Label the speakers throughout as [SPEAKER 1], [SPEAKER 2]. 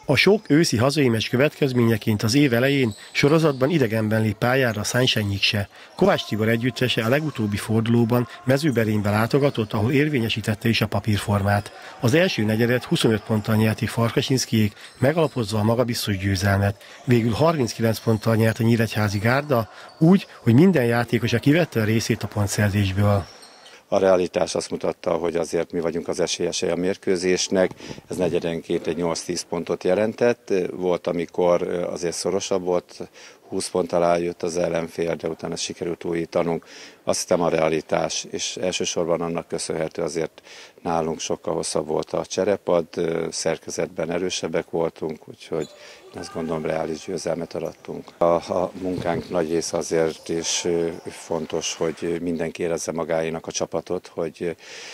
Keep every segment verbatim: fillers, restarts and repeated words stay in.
[SPEAKER 1] A sok őszi hazai meccs következményeként az év elején sorozatban idegenben lép pályára a Sunshine-Nyikse. Kovács Tibor együttese a legutóbbi fordulóban Mezőberénybe látogatott, ahol érvényesítette is a papírformát. Az első negyedet huszonöt ponttal nyerték Farkasinszkijék, megalapozva a magabiztos győzelmet. Végül harminckilenc ponttal nyert a Nyíregyházi Gárda, úgy, hogy minden játékosa kivette a részét a pontszerzésből.
[SPEAKER 2] A realitás azt mutatta, hogy azért mi vagyunk az esélyesei a mérkőzésnek, ez negyedenként egy nyolc-tíz pontot jelentett, volt, amikor azért szorosabb volt, húsz pont alá jött az ellenfél, de utána sikerült újítanunk. Azt hiszem a realitás, és elsősorban annak köszönhető azért nálunk sokkal hosszabb volt a cserepad, szerkezetben erősebbek voltunk, úgyhogy azt gondolom reális győzelmet arattunk. A, a munkánk nagy része azért is fontos, hogy mindenki érezze magáénak a csapatot, hogy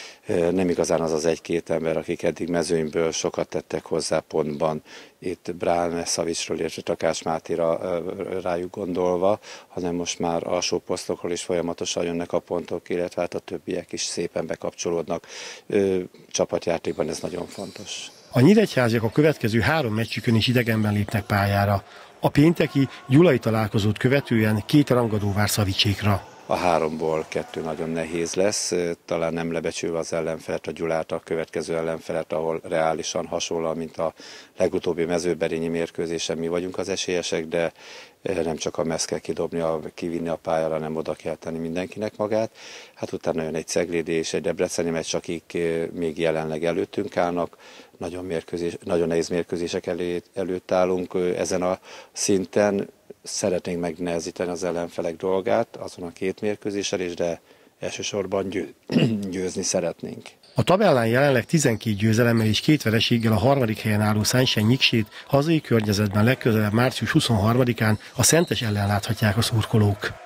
[SPEAKER 2] nem igazán az az egy-két ember, akik eddig mezőnyből sokat tettek hozzá pontban, itt Brán, Szavicsról, illetve Takás Mátéra rájuk gondolva, hanem most már alsó posztokról is folyamatosan jönnek a pontok, illetve hát a többiek is szépen bekapcsolódnak. Csapatjátékban ez nagyon fontos.
[SPEAKER 1] A nyíregyháziak a következő három meccsükön is idegenben lépnek pályára. A pénteki gyulai találkozót követően két rangadó vár Szavicsékra.
[SPEAKER 2] A háromból kettő nagyon nehéz lesz, talán nem lebecsülve az ellenfelet, a Gyulát, a következő ellenfelet, ahol reálisan hasonlóan, mint a legutóbbi mezőberényi mérkőzésen mi vagyunk az esélyesek, de nem csak a mezt kell kidobni, a, kivinni a pályára, hanem oda kell tenni mindenkinek magát. Hát utána jön egy ceglédi és egy debreceni meccs, akik még jelenleg előttünk állnak. Nagyon, mérkőzés, nagyon nehéz mérkőzések elé, előtt állunk ezen a szinten. Szeretnénk megnehezíteni az ellenfelek dolgát azon a két mérkőzéssel is, de elsősorban győ, győzni szeretnénk.
[SPEAKER 1] A tabellán jelenleg tizenkét győzelemmel és két vereséggel a harmadik helyen álló Sunshine-Nyiksét hazai környezetben legközelebb március huszonharmadikán a Szentes ellen láthatják a szurkolók.